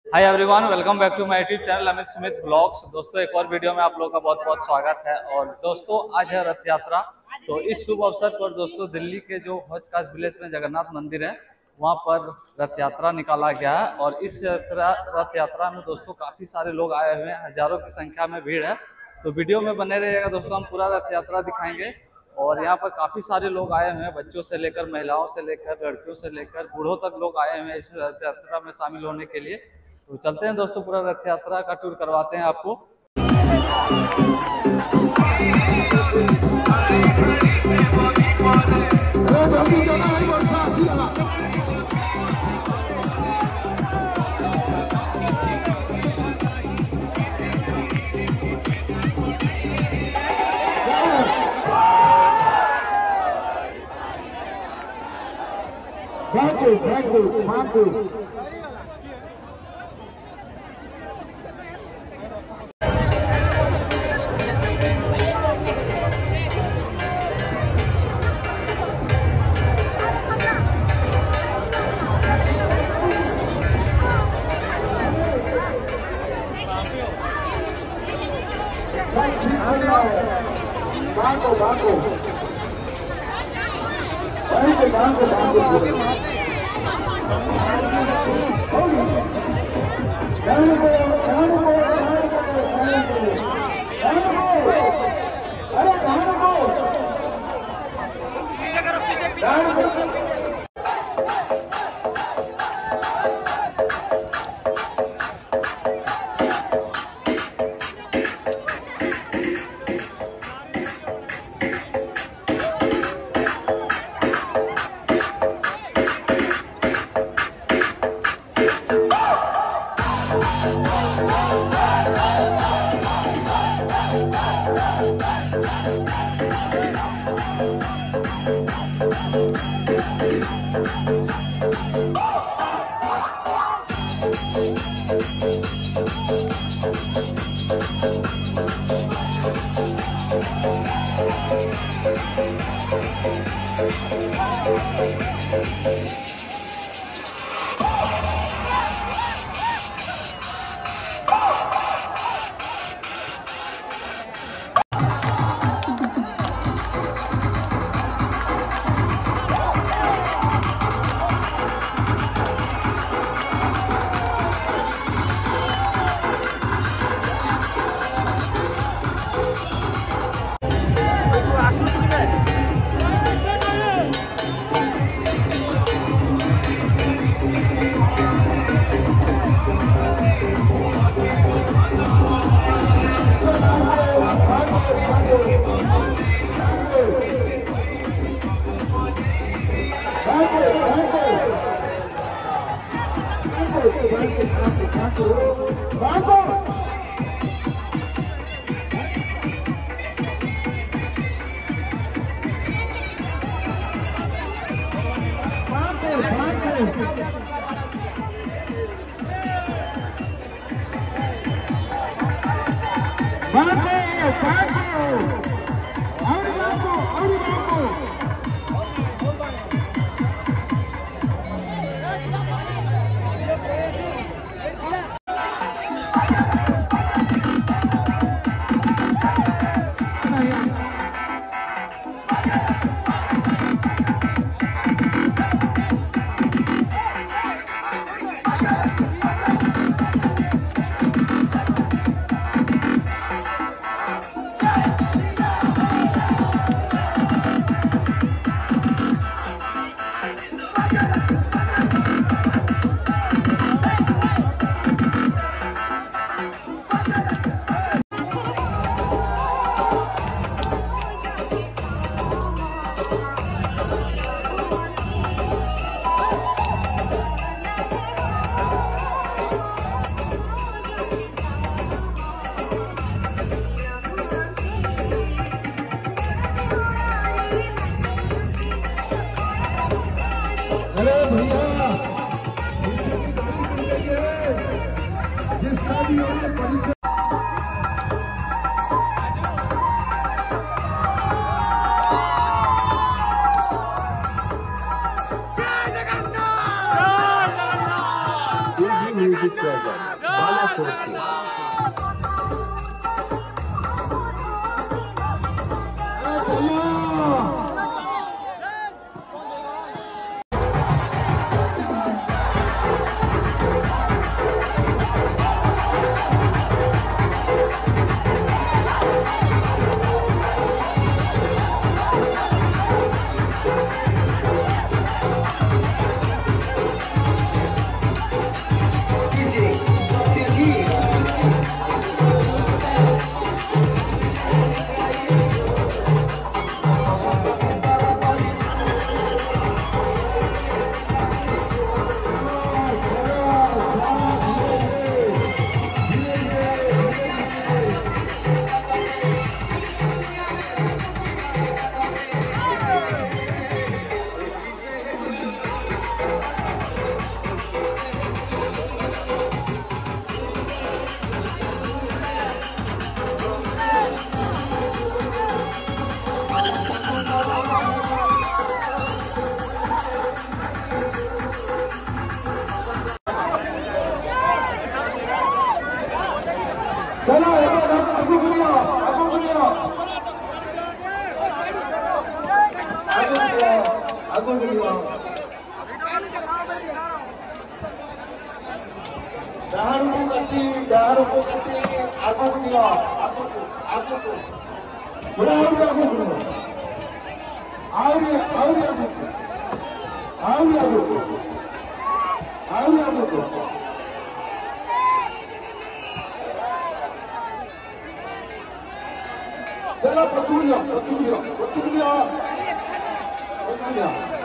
Hi everyone, welcome back to my YouTube channel Amit Sumit vlogs. दोस्तों, एक और वीडियो में आप लोगों का बहुत बहुत स्वागत है। और दोस्तों, आज है रथ यात्रा। तो इस शुभ अवसर पर दोस्तों दिल्ली के जो हौज विलेज में जगन्नाथ मंदिर है, वहाँ पर रथ यात्रा निकाला गया है। और इस रथ यात्रा में दोस्तों काफ़ी सारे लोग आए हुए हैं, हजारों की संख्या में भीड़ है। तो वीडियो में बने रहिएगा दोस्तों, हम पूरा रथ यात्रा दिखाएंगे। और यहाँ पर काफ़ी सारे लोग आए हुए हैं, बच्चों से लेकर महिलाओं से लेकर लड़कियों से लेकर बूढ़ों तक लोग आए हुए हैं इस रथ यात्रा में शामिल होने के लिए। तो चलते हैं दोस्तों, पूरा रथ यात्रा का टूर करवाते हैं आपको। जिसका भी परिचय म्यूजिक बालाकोट से। चलो आगू बढ़िया दारू को कट्टी आगू बढ़िया आगू बड़ा आगू बढ़िया आगू चलो पचूरिया